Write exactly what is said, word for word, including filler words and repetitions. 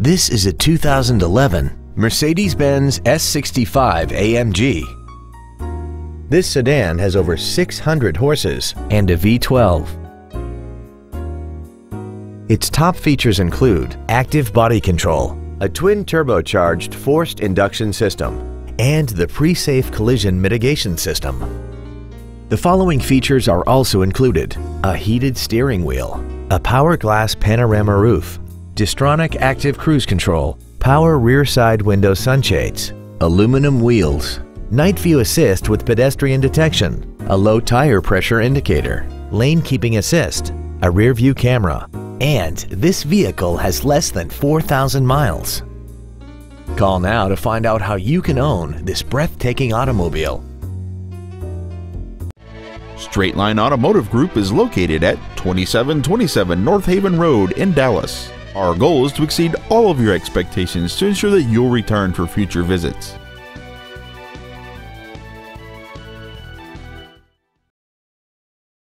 This is a two thousand eleven Mercedes-Benz S sixty-five A M G. This sedan has over six hundred horses and a V twelve. Its top features include active body control, a twin turbocharged forced induction system, and the pre-safe collision mitigation system. The following features are also included: a heated steering wheel, a power glass panorama roof, Distronic active cruise control, power rear side window sunshades, aluminum wheels, night view assist with pedestrian detection, a low tire pressure indicator, lane keeping assist, a rear view camera, and this vehicle has less than four thousand miles. Call now to find out how you can own this breathtaking automobile. Straight Line Automotive Group is located at twenty-seven twenty-seven North Haven Road in Dallas. Our goal is to exceed all of your expectations to ensure that you'll return for future visits.